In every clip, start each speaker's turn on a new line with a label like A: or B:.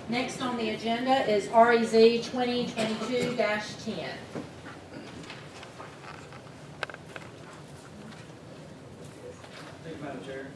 A: Next on the agenda is REZ 2022-10.
B: Thank you, Madam Chair.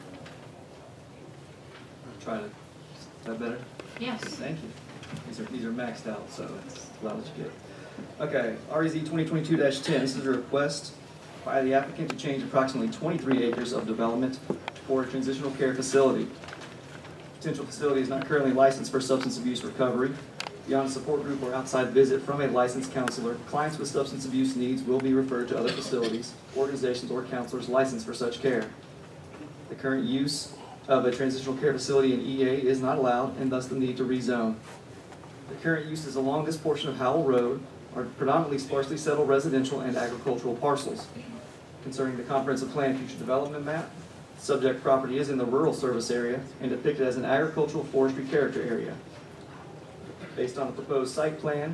B: I'll try to. Is that better?
A: Yes.
B: Thank you. These are maxed out, so it's as loud as you get. Okay, REZ 2022-10. This is a request by the applicant to change approximately 23 acres of development for a transitional care facility. Potential facility is not currently licensed for substance abuse recovery. Beyond a support group or outside visit from a licensed counselor, clients with substance abuse needs will be referred to other facilities, organizations, or counselors licensed for such care. The current use of a transitional care facility in EA is not allowed, and thus the need to rezone. The current uses along this portion of Howell Road are predominantly sparsely settled residential and agricultural parcels. Concerning the comprehensive plan future development map, subject property is in the rural service area and depicted as an agricultural forestry character area. Based on the proposed site plan,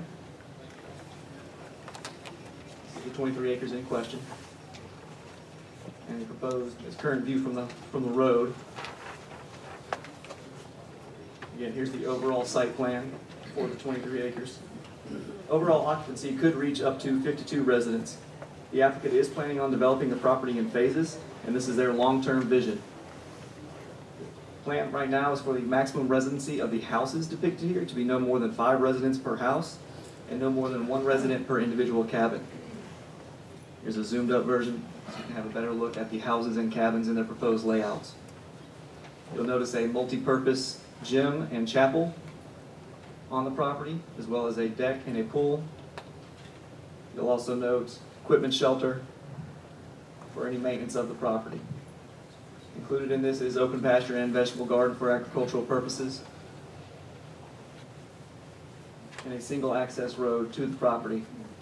B: this is the 23 acres in question, and the proposed its current view from the road. Again, here's the overall site plan for the 23 acres. Overall occupancy could reach up to 52 residents. The applicant is planning on developing the property in phases, and this is their long-term vision. The plan right now is for the maximum residency of the houses depicted here to be no more than 5 residents per house and no more than 1 resident per individual cabin. Here's a zoomed up version so you can have a better look at the houses and cabins in their proposed layouts. You'll notice a multi-purpose gym and chapel on the property, as well as a deck and a pool. You'll also note equipment shelter for any maintenance of the property. Included in this is open pasture and vegetable garden for agricultural purposes, and a single access road to the property.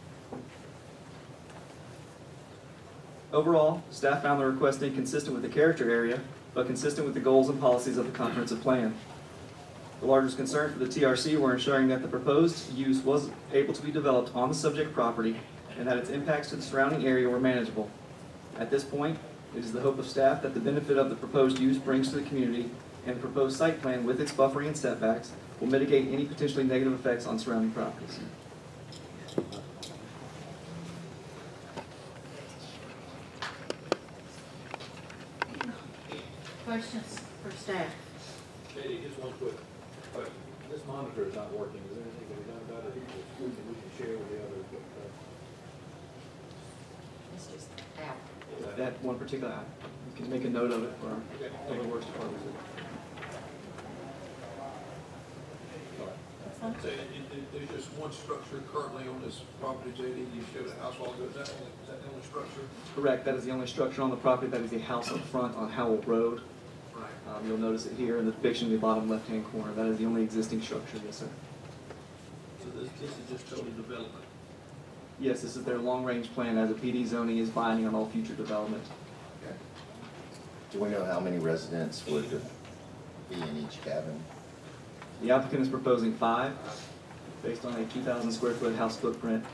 B: Overall, staff found the request inconsistent with the character area, but consistent with the goals and policies of the comprehensive plan. The largest concern for the TRC were ensuring that the proposed use was able to be developed on the subject property and that its impacts to the surrounding area were manageable. At this point, it is the hope of staff that the benefit of the proposed use brings to the community and the proposed site plan with its buffering and setbacks will mitigate any potentially negative effects on surrounding properties.
A: Questions for staff?
C: Katie, just one quick question. This monitor is not working. Is there anything to be done about it? We can share with the other.
A: It's just out.
B: That one particular item, you can make a note of it for our Public Works Department.
C: So there's just one structure currently on this property, JD. You showed a house while ago. Is that the only structure?
B: Correct. That is the only structure on the property. That is a house up front on Howell Road.
C: Right.
B: You'll notice it here in the depiction in the bottom left-hand corner. That is the only existing structure. Yes, sir.
C: So this is just total development.
B: Yes, this is their long-range plan as a PD zoning is binding on all future development.
D: Okay. Do we know how many residents would be in each cabin?
B: The applicant is proposing 5 based on a 2,000 square foot house footprint.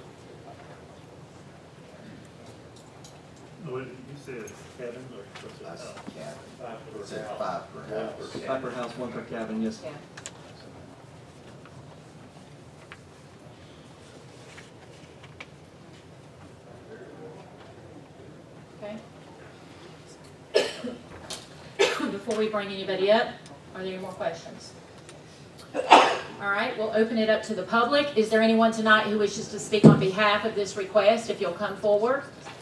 E: No, you said cabin or what's
D: I
E: it?
D: said cabin.
E: 5 per
D: It said
E: house.
D: 5 per house.
B: 5 per house, 1 per cabin, yes.
A: Yeah. Okay. Before we bring anybody up, are there any more questions? All right, we'll open it up to the public. Is there anyone tonight who wishes to speak on behalf of this request? If you'll come forward.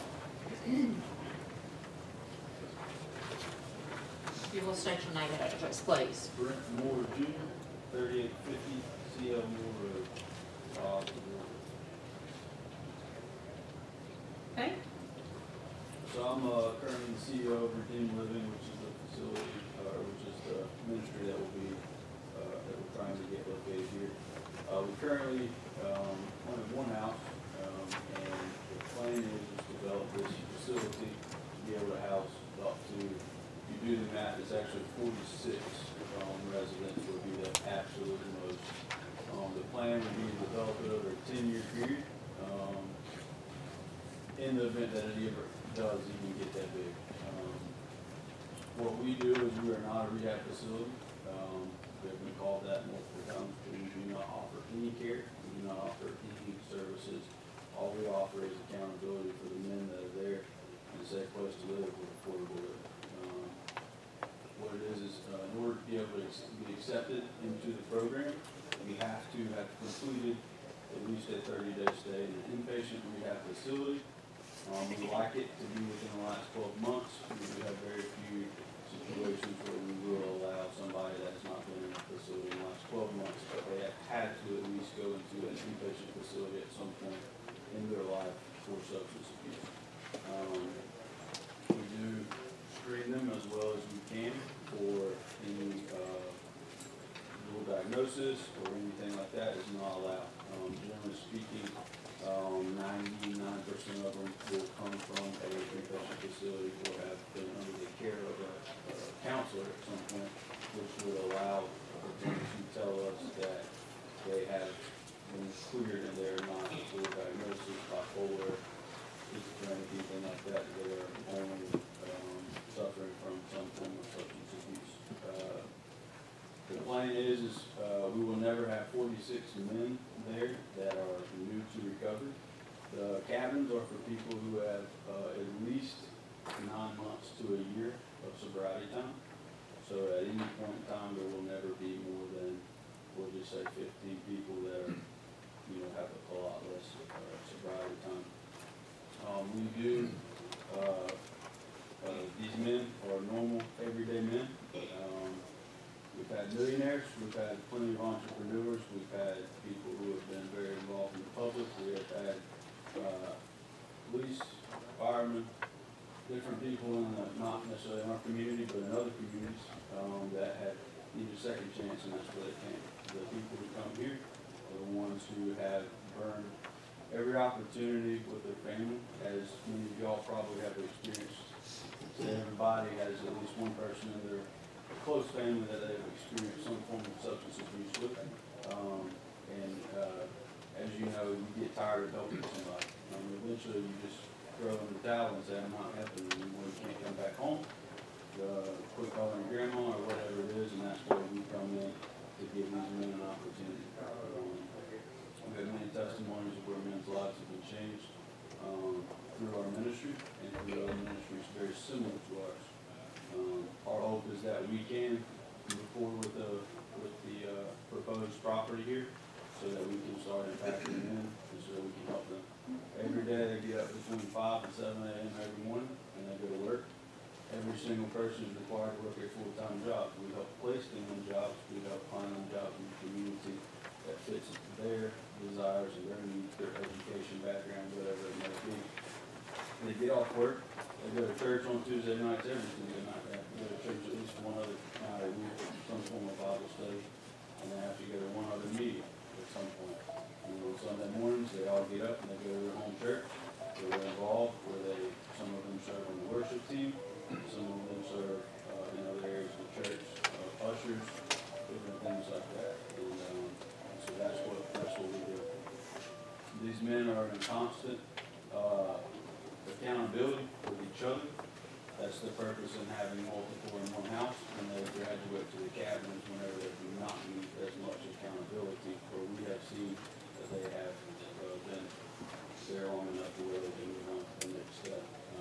A: If you will state your name and address, please.
F: Brent Moore Jr., 3850 CL Moore Road.
A: Okay.
F: So I'm currently the CEO of Redeem Living, which is the facility, which is the ministry that will be that we're trying to get located here. We currently only have 1 house, and the plan is to develop this facility to be able to house up to, if you do the math, it's actually 46 residents would be the absolute most. The plan would be to develop it over a 10-year period. In the event that it ever does even get that big. What we do is we are not a rehab facility. We've been called that multiple times. accepted into the program, we have to have completed at least a 30-day stay in an inpatient rehab facility. We like it to be within the last 12 months. We do have very few situations where we will allow somebody that has not been in a facility in the last 12 months, but they have had to at least go into an inpatient facility at some point in their life for substance abuse. We do screen them as well as we can for any dual diagnosis or anything like that is not allowed. Generally speaking, 99% of them will come from a inpatient facility or have been under the care of a counselor at some point, which would allow them to tell us that they have been cleared and they're not a full diagnosis, bipolar, schizophrenic, anything like that. They are only suffering from some form of substance abuse. The plan is we will never have 46 men there that are new to recovery. The cabins are for people who have at least 9 months to a year of sobriety time. So at any point in time, there will never be more than, we'll just say 15 people that are, have a lot less sobriety time. We do, these men are normal, everyday men. We've had millionaires, we've had plenty of entrepreneurs, we've had people who have been very involved in the public, we have had police, firemen, different people in the, not necessarily in our community, but in other communities that have needed a second chance, and that's where they came. The people who come here are the ones who have burned every opportunity with their family, as many of y'all probably have experienced. So everybody has at least one person in their close family that they've experienced some form of substance abuse with. As you know, you get tired of helping somebody. Eventually you just throw in the towel and say, I'm not helping you anymore, you can't come back home. Quit calling your grandma or whatever it is, and that's where we come in to give these men an opportunity. We have many testimonies of where men's lives have been changed through our ministry and through other ministries very similar to ours. Our hope is that we can move forward with the proposed property here so that we can start impacting them and so we can help them. Every day they get up between 5 and 7 a.m. every morning and they go to work. Every single person is required to work a full-time job. We help place them in jobs. We help find them jobs in the community that fits their desires and their needs, their education background, whatever it may be. When they get off work, they go to church on Tuesday nights, every Tuesday night. They have to go to church at least one other night a week, some form of Bible study, and they have to go to one other meeting at some point. On Sunday mornings, they all get up and they go to their home church, where they're involved, where some of them serve on the worship team, some of them serve in other areas of the church, ushers, different things like that. And so that's what we do. These men are in constant accountability with each other. That's the purpose in having multiple in one house, and they graduate to the cabins whenever they do not need as much accountability, where we have seen that they have been there long enough to where they can move on to the next step.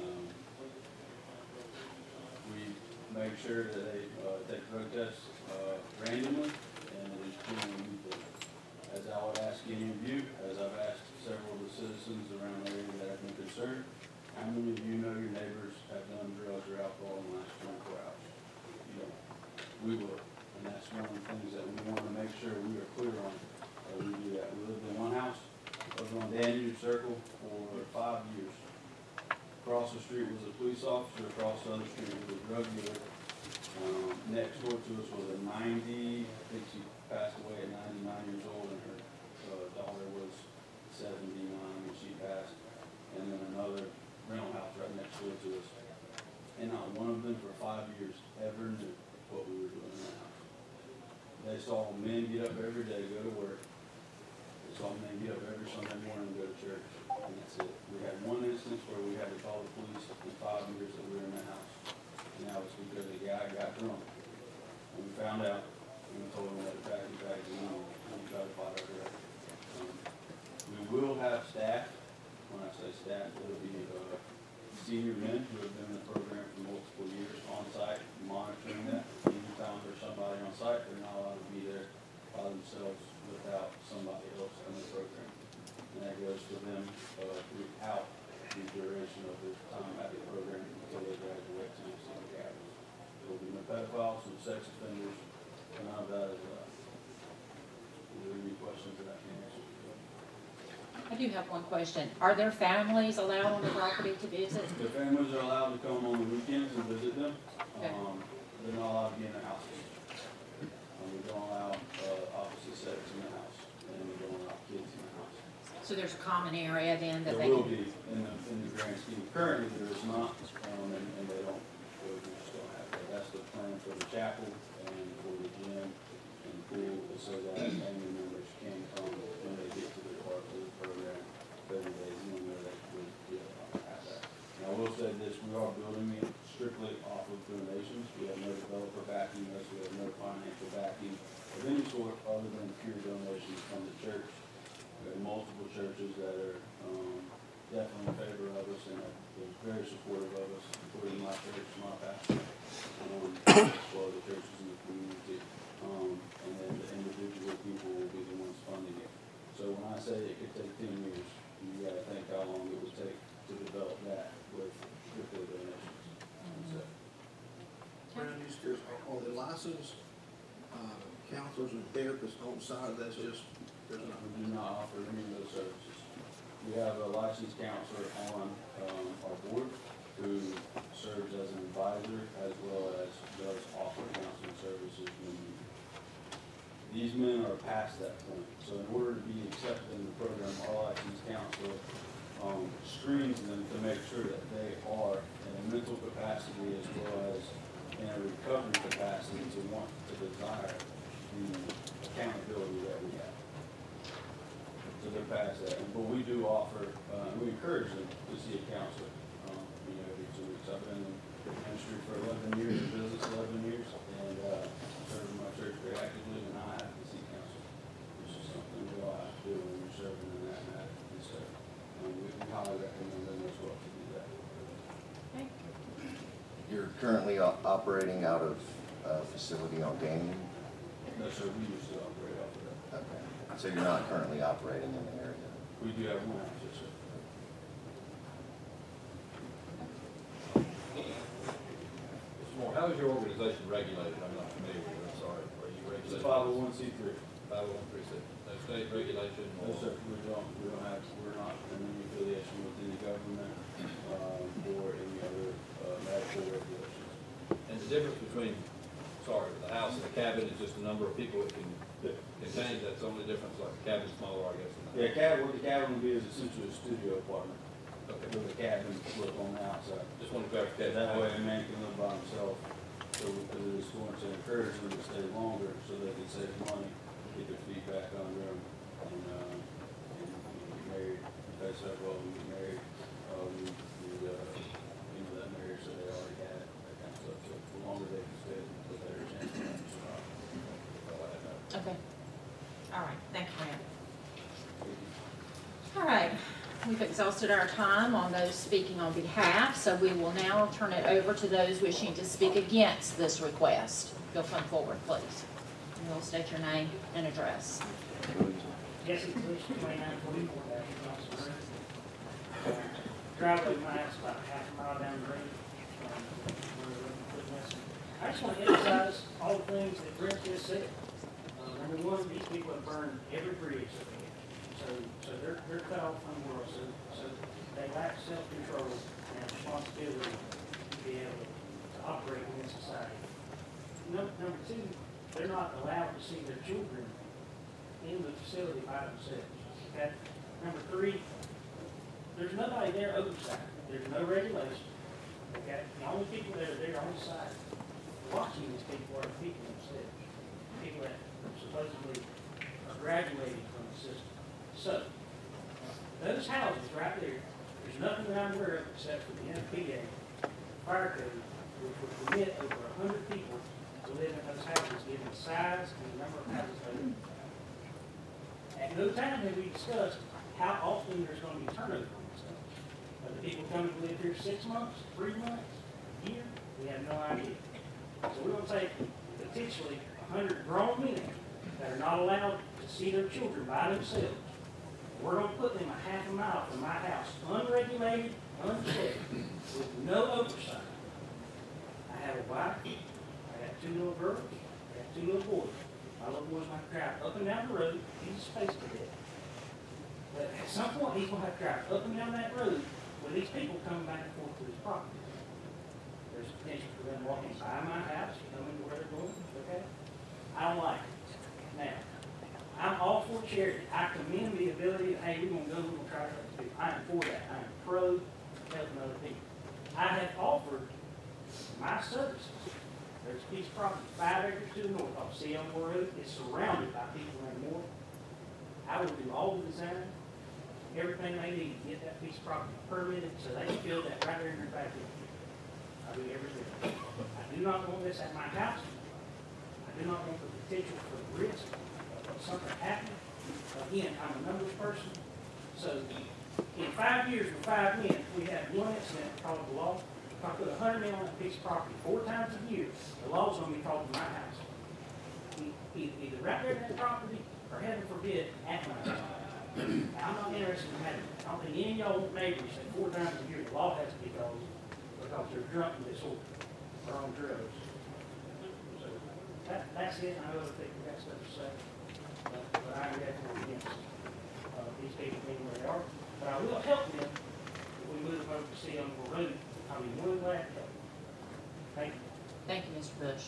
F: We make sure that they take drug tests randomly, and it is proven lethal. As I would ask any of you, as I've asked several of the citizens around the area that have been concerned, how many of you know your neighbors have done drugs or alcohol in the last 24 hours? You know, we will. And that's one of the things that we want to make sure we are clear on. We do that. We lived in one house over on Danube Circle for 5 years. Across the street was a police officer. Across the other street was a drug dealer. Next door to us was a 90, I think she passed away at 99 years old, and her daughter was 79 when she passed. And then another rental house right next door to us. And not one of them for 5 years ever knew what we were doing in that house. They saw men get up every day, go to work. They saw men get up every Sunday morning and go to church. And that's it. We had one instance where we had to call the police in 5 years that we were in that house. And that was because the guy got drunk. And we found out, and we told him that the pack bags and we tried to fight our direct. We will have staff. When I say staff, it'll be senior men who have been in the program for multiple years on site, monitoring that. Anytime there's somebody on site, they're not allowed to be there. for them throughout the duration of their time at the program until they graduate to senior campus. There will be no pedophiles, no sex offenders, and none of that is allowed. Are there any questions that I can answer?
A: I do have one question. Are there families allowed on the property to visit?
F: The families are allowed to come on the weekends and visit them.
A: Okay.
F: They're not allowed to be in their houses. We don't allow opposite sex in the house, and we don't allow kids in the house.
A: So there's a common area then that
F: There
A: they
F: will
A: can...
F: be in the grand scheme. Currently, there is not, and they don't, we just don't have that. That's the plan for the chapel and for the gym and the pool, so that family members can come when they get to their part of the program, 30 days in where they would have that. Now, I will say this, we are building it strictly off of donations. We have no developer backing us, we have no financial backing of any sort other than pure donations from the church. We have multiple churches that are definitely in favor of us and are very supportive of us, including my church, my pastor, as well as the churches in the community. And then the individual people will be the ones funding it. So when I say it could take 10 years, you gotta think how long it would take to develop that with strictly donations.
G: Brandon, just curious, are the licensed counselors and therapists on site? That's just, there's not.
F: We do not offer any of those services. We have a licensed counselor on our board who serves as an advisor as well as does offer counseling services when needed. These men are past that point. So in order to be accepted in the program, our licensed counselor screens them to make sure that they are in a mental capacity as well as in a recovery capacity to want to desire the accountability that we have. So they're past that. But we do offer, we encourage them to see a counselor, every 2 weeks. I've been in ministry for 11 years, in business 11 years, and served in my church very actively, and I have to see counselor. It's just something we all have to do when you're serving in that matter. And so we highly recommend them as well to do that.
A: Okay.
D: You're currently operating out of a facility on Damien?
F: No, sir, we used to operate off of that.
D: Okay. So you're not currently operating in the area?
F: We do have one house, yes, sir.
C: Mr. Moore, how is your organization regulated? I'm not familiar with it, I'm sorry. Are you
F: It's a
C: regulated?
F: 501c3.
C: 501(c)(3). No state regulation?
F: No, sir, we're not in any affiliation with any government or any other medical regulations.
C: And the difference between, the house and the cabin is just the number of people it can contain, that's the only difference, like the cabin's smaller, I guess.
F: Yeah, what the cabin would be is essentially a studio apartment.
C: Okay.
F: With a cabin look on the outside.
C: Just want to clarify.
F: That way a man can live by himself. So because it is going to encourage them to stay longer so they can save money, get their feet back under them, and get married. If they say, well, we get married, that marriage that they already had, that kind of stuff. So the longer they can stay, the better chance of them to survive.
A: Okay. All right. Thank you, Brad. All right. We've exhausted our time on those speaking on behalf, so we will now turn it over to those wishing to speak against this request. You'll come forward, please. And you'll state your name and address.
H: Jesse Bush, 2944 driveway mine's about half a mile down the road. I just want to emphasize all the things that Brent just said. Number one, these people have burned every bridge that they have. So they're cut off from the world. So they lack self-control and responsibility to be able to operate within society. Number two, they're not allowed to see their children in the facility by themselves. Okay? Number three, there's nobody there oversight. There's no regulation. Okay? The only people that are there on the site watching these people are the people themselves. People that supposedly are graduating from the system. So, those houses right there, there's nothing that I'm aware of except for the NFPA fire code, which would permit over 100 people to live in those houses, given the size and the number of houses they live in. At no time have we discussed how often there's going to be turnover on this stuff. Are the people coming to live here 6 months, 3 months, a year? We have no idea. So we're going to take potentially 100 grown men that are not allowed to see their children by themselves. We're gonna put them a half a mile from my house, unregulated, unchecked, with no oversight. I have a wife, I got 2 little girls, I got 2 little boys. My little boy's gonna drive up and down the road, he's a space cadet. But at some point, he's gonna have to drive up and down that road with these people coming back and forth to his property. There's potential for them walking by my house, coming to where they're going, okay? I don't like it. Now, I'm all for charity. I commend the ability of, hey, we're gonna go, we're gonna try to help people. I am for that. I am pro helping other people. I have offered my services. There's a piece of property 5 acres to the north off Seamore Road. It's surrounded by people in the north. I will do all the design, everything they need to get that piece of property permitted so they can build that right there in their backyard. I do everything. I do not want this at my house. I do not want the potential for the risk of something happening. Again, I'm a numbers person. So in 5 years with 5 men, we had 1 incident called the law. If I put $100 million on a piece of property 4 times a year, the law's gonna be called to my house. Either right there in that property, or heaven forbid, at my house. Now, I'm not interested in having it. I don't think any of y'all want neighbors say 4 times a year, the law has to be called because they're drunk and disorder, or on drugs. So, that's it. I know other people got stuff to say, but I'm definitely against these people being where they are. But I will help them if we move them over to Seamore Road. I'll be more than glad to help. Thank you.
A: Thank you, Mr. Bush.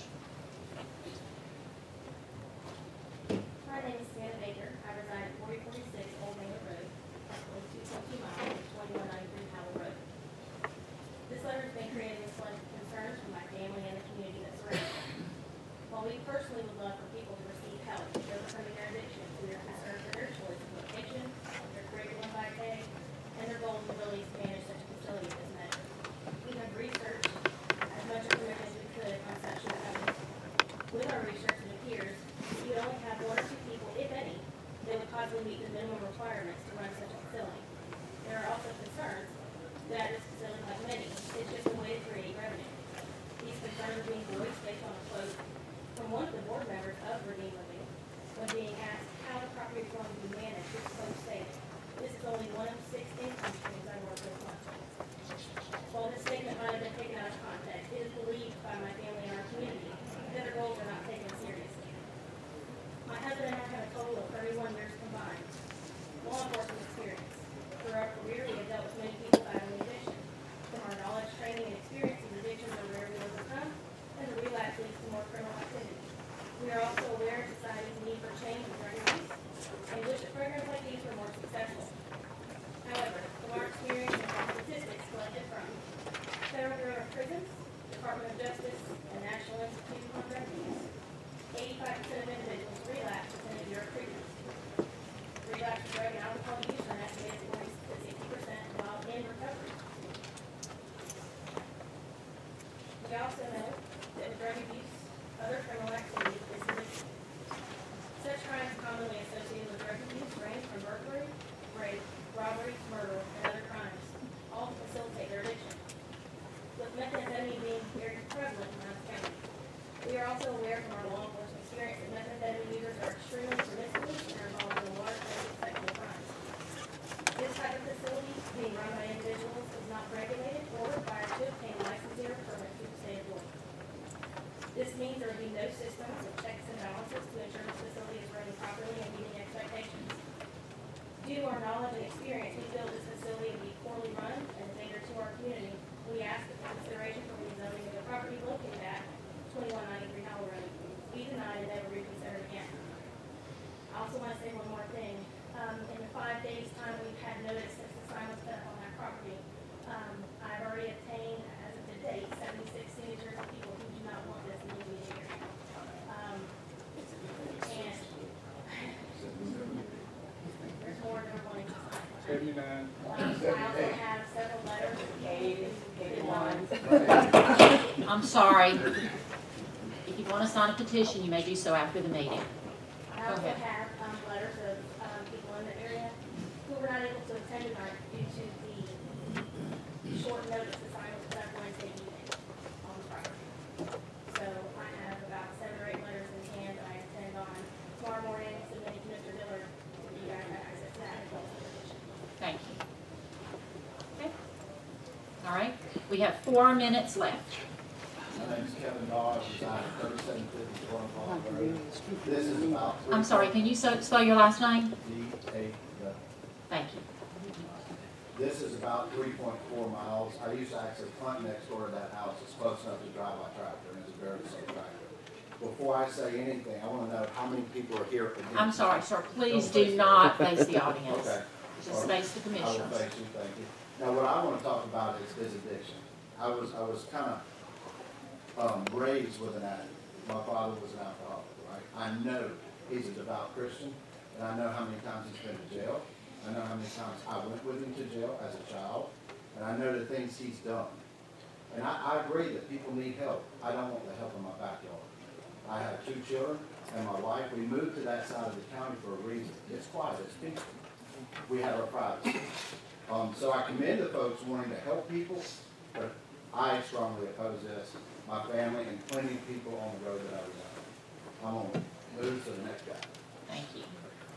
I: My name is Samantha Baker. I reside at 4046 Old Mayor Road, approximately 2.2 miles, 2193 Howell Road. This letter has been created with concerns from my family and the community that surrounds me. While we personally would love for people to receive help in overcoming their addictions, we are concerned for their choice of location, their curriculum by day, and their goals and abilities to manage such a facility as measured. We have researched as much information as we could on such evidence. With our research, it appears you would only have 1 or 2 people, if any, that would possibly meet the minimum requirements to run such a facility. There are also concerns that this facility, like many, is just a way to create revenue. These concerns are being voiced based on a quote from one of the board members of Redeem Living when being asked how the property is going to be managed. This quote stated, "This is only 1 of 6 income streams I work with monthly." While this statement might have been taken out of context, it is believed by my family and our community that our goals are not taken seriously. My husband and I have a total of 31 years combined law enforcement experience. Through our career, we have dealt with many people battling addiction. From our knowledge, training, and experience, these addictions are rarely overcome, and the relapse leads to more criminal activity. We are also aware of society's need for change and drug abuse, and wish that programs like these were more successful. However, from our experience and from statistics collected from Federal Bureau of Prisons, Department of Justice, and National Institute on Drug Abuse, 85% of individuals relapse within a year of treatment. Relapse to drug and alcohol use are an estimated 40 to 60% while in recovery. We also know that with drug abuse, other criminal activity is addiction. Such crimes commonly associated with drug abuse range from burglary, rape, robbery, murder, and other crimes, all to facilitate their addiction. With methamphetamine being very prevalent in Lowndes County, we are also aware from our law enforcement experience that methamphetamine users are extremely promiscuous and are involved in a large range of sexual crimes. This type of facility, being run by individuals, is not regulated or required to obtain licensing or permit through the state of Georgia. This means there will be no systems of checks and balances to ensure this facility is running properly and meeting expectations. Due to our knowledge and experience, we feel this facility will be poorly run and a danger to our community. We ask that the consideration for rezoning of the property located at 2193 Howell Road be denied and never reconsidered again. I also want to say one more thing. In the 5 days' time we've had notice since the sign was put up on that property, I've already obtained, as of today, 76 signatures of people who do not want this in the area. And there's more than we're wanting to sign.
J: 79.
I: I also have several letters.
A: I'm sorry. If you want to sign a petition, you may do so after the meeting.
I: I also have letters of people in the area who were not able to attend tonight due to the short notice the sign was put up Wednesday evening on the property. So I have about 7 or 8 letters in hand that I intend on tomorrow morning submitting to Mr. Dillard to you guys as that as well as the
A: We have 4 minutes left.
J: My name is Kevin Dawes, reside at 3750 Cornwall Road. This is about.
A: I'm sorry, can you spell your last name?
J: D-A-W.
A: Thank you.
J: This is about 3.4 miles. I used to actually front next door to that house. It's close enough to drive my tractor, and it's a very safe tractor. Before I say anything, I want to know how many people are here against.
A: I'm sorry, sir, please do not face the audience.
J: Okay.
A: Just face the
J: I will
A: commissioners.
J: face you, thank you. Now, what I want to talk about is addiction. I was kind of raised with an addict. My father was an alcoholic, right? I know he's a devout Christian, and I know how many times he's been to jail. I know how many times I went with him to jail as a child, and I know the things he's done. And I agree that people need help. I don't want the help in my backyard. I have 2 children and my wife. We moved to that side of the county for a reason. It's quiet, it's peaceful. We have our privacy. So I commend the folks wanting to help people, but I strongly oppose this. My family and plenty of people on the road that I reside. I'm going to move to the next guy.
A: Thank you.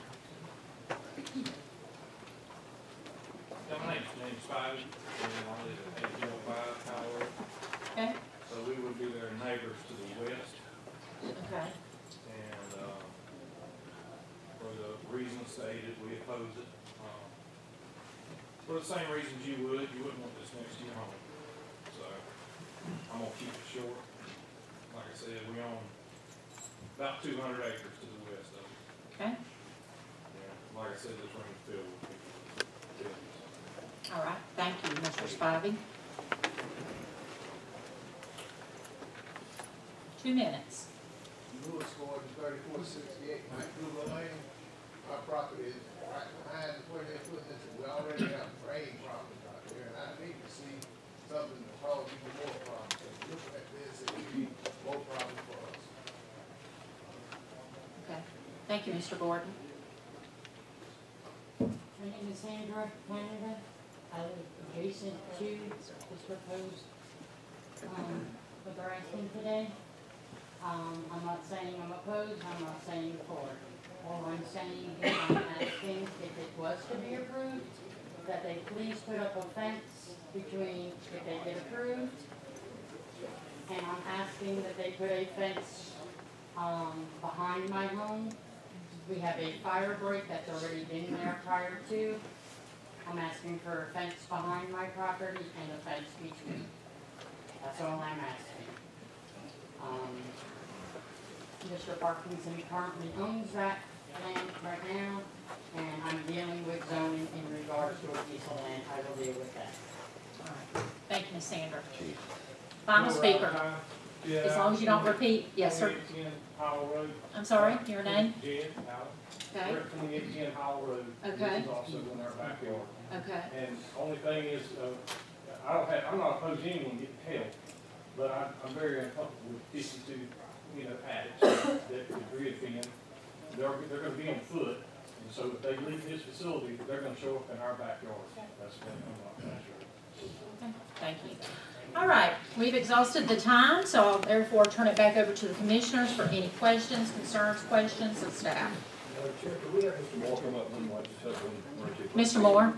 K: Yeah, my name's James Spivey, and I live at 805 Howell.
A: Okay.
K: So we would be their neighbors to the west,
A: Okay.
K: and for the reasons stated, we oppose it. For the same reasons you wouldn't want this next to your home. So I'm gonna keep it short. Like I said, we own about 200 acres to the west of it.
A: Okay.
K: And like I said, this room's filled with people.
A: All right. Thank you, Mr. Spivey. 2 minutes.
L: Lewis Gordon, 3468 Vancouver Lane. Our property is right behind where they're putting this. We already have drain problems out there, and I need to see something to cause even more problems. And looking at this, it would be more problems for us.
A: Okay. Thank you, Mr. Gordon.
M: My name is Sandra Canada. I live adjacent to this proposed, what they're asking today. I'm not saying I'm opposed, I'm not saying for. All I'm saying is I'm asking if it was to be approved, that they please put up a fence between, if they get approved. And I'm asking that they put a fence, behind my home. We have a fire break that's already been there prior to. I'm asking for a fence behind my property and a fence between. That's all I'm asking. Mr. Parkinson currently owns that land right now, and I'm dealing with zoning in regards to a piece of land. I will deal with that.
A: All right. Thank you, Ms. Sandra. Final speaker. As long as you don't repeat. Yes, sir.
H: 2810 Howell Road.
A: I'm sorry, your name?
H: Jed Howell.
A: Okay.
H: We're at 2810 Howell Road.
A: Okay.
H: This is also in our backyard.
A: Okay.
H: And only thing is, I'm not opposed to anyone getting help, but I'm very uncomfortable with 52, addicts that could reoffend. They're going to be on foot, and so if they leave this facility, they're going to show up in our backyard. That's what I'm not sure.
A: Okay. Thank you. All right, we've exhausted the time, so I'll therefore turn it back over to the commissioners for any questions, concerns, questions of staff.
C: Chair, could we have Mr. Moore come up one more, just have one or two questions?
A: Mr. Moore?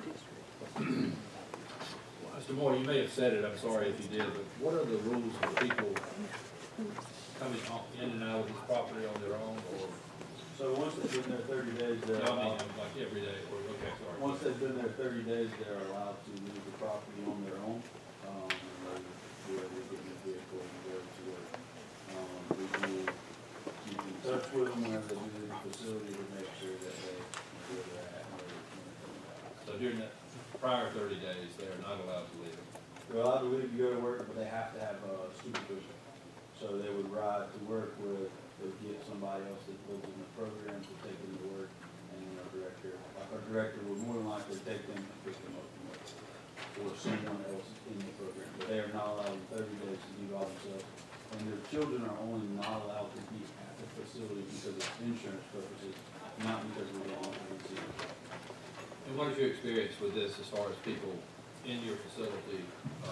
C: Mr. Moore, you may have said it, I'm sorry if you did, but what are the rules for people coming in and out of this property on their own, or?
F: So once they've been there 30 days, they're
C: I mean,
F: allowed,
C: like every day, or, okay, sorry.
F: once they've been there 30 days, they're allowed to leave the property on their own. And they do everything in the vehicle and go to work. We do keep in touch with them whenever they do the facility to make sure that they know where they're at and where they're.
C: So during that prior 30 days, they are not allowed to leave.
F: They're allowed to leave to go to work, but they have to have supervision. So they would ride to work with, they would get somebody else that lives in the program to take them to work, and then our director would more than likely take them and pick them up from work, or someone else in the program. But they are not allowed in 30 days to do all themselves. And their children are only not allowed to be at the facility because of insurance purposes, not because we don't want to receive it.
C: And what is your experience with this as far as people in your facility,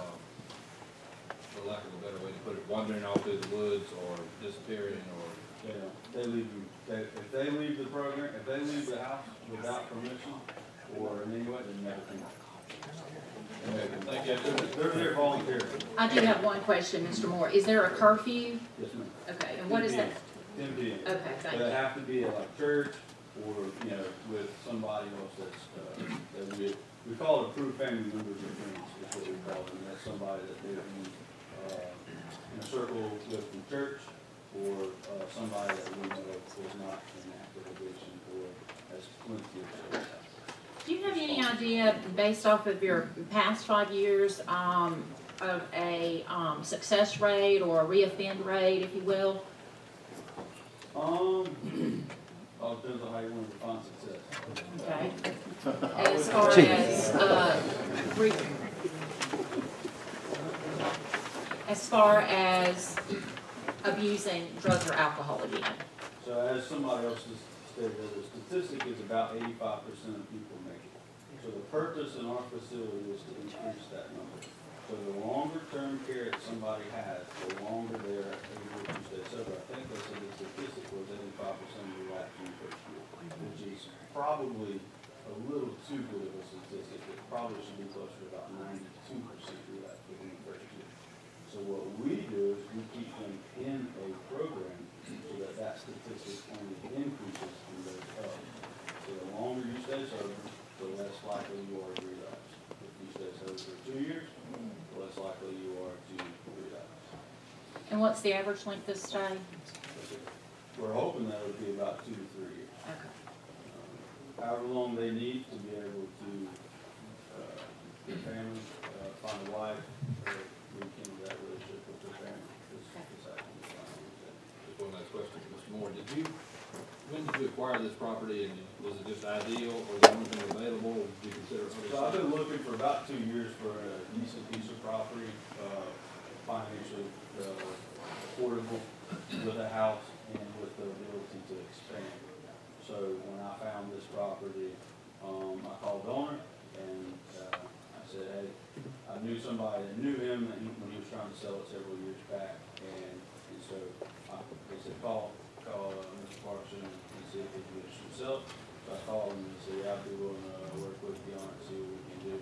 C: for lack of a better way to put it, wandering off through the woods or disappearing, or?
F: Yeah, they leave. If they leave the program, if they leave the house without permission or in any way, they never come back. Thank you. They're there volunteering.
A: I do have one question, Mr. Moore. Is there a curfew?
F: Yes, ma'am.
A: Okay, and what is that?
F: 10 p.m.
A: Okay, thank
F: But it
A: you.
F: have to be at like church or, you know, with somebody else that's, that we call it approved family members or friends, is what we call it. And that's somebody that they're in a circle with from church or somebody that we know was not in active addiction or has plenty of.
A: Do you have any idea, based off of your past 5 years, of a success rate or a reoffend rate, if you will?
F: All depends on how you want to define success.
A: Okay. As far as as abusing drugs or alcohol again.
F: So as somebody else has stated, the statistic is about 85% of people make it. So the purpose in our facility is to increase that number. So the longer term care that somebody has, the longer they're able to stay sober. I think they said the statistic was 85% relapse in the first year, which is probably a little too good of a statistic. It probably should be closer to about 92% relapse within the first year. So what we do is we keep them in a program so that that statistic only increases and goes up. So the longer you stay sober, the less likely you are to relapse. If you stay sober for 2 years, the less likely you are to relapse.
A: And what's the average length of stay?
F: We're hoping that would be about 2 to 3 years.
A: Okay.
F: However long they need to be able to get family, find a wife, or rekindle that relationship with their family.
C: Just one last question, Mr. Moore. When did you acquire this property, and was it just ideal, or was there anything available, or did you consider other
F: So I've been looking for about 2 years for a decent piece of property, financially affordable, with a house and with the ability to expand. So when I found this property, I called the owner and I said, hey, I knew somebody that knew him when he was trying to sell it several years back, and so they said, call Mr. Parson and see if he can get it himself. So I called him and said, yeah, I'd be willing to work with you on it, see what we can do.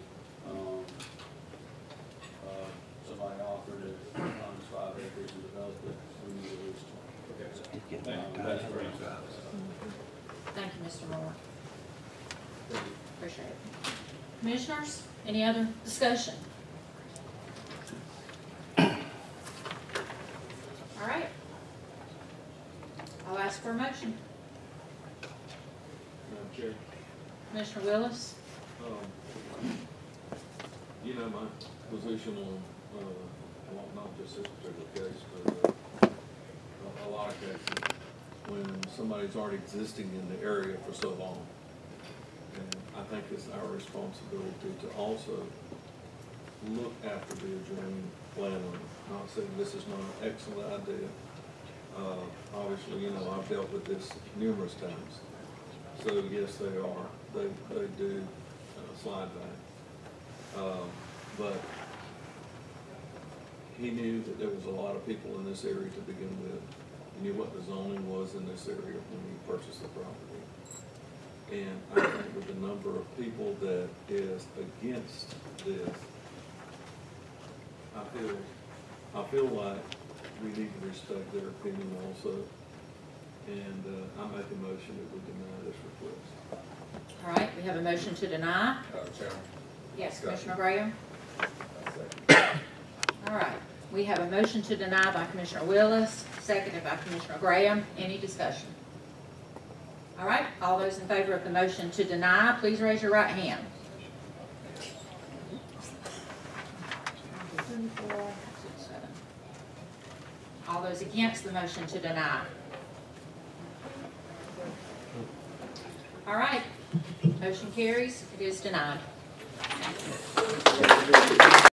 F: Somebody offered it on 5 acres and developed it. We need at least 20. That's great.
A: Thank you, Mr. Moore. Appreciate it. Commissioners, any other discussion? All right. I'll ask for a motion.
C: Madam Chair.
A: Commissioner Willis?
C: You know my position on, well, not just this particular case, but a lot of cases when somebody's already existing in the area for so long. And I think it's our responsibility to also look after the adjoining landowner. Not saying this is not an excellent idea. Obviously, you know, I've dealt with this numerous times. So yes, they are. They do slide back. But he knew that there was a lot of people in this area to begin with. He knew what the zoning was in this area when he purchased the property. And I think with the number of people that is against this, I feel like we need to respect their opinion also. And I make a motion that we deny this request.
A: All right, we have a motion to deny.
C: Chairman.
A: Yes, Commissioner Graham? All right, we have a motion to deny by Commissioner Willis, seconded by Commissioner Graham. Any discussion? All right, all those in favor of the motion to deny, please raise your right hand. 3, 4, 6, 7. All those against the motion to deny. All right, motion carries. It is denied.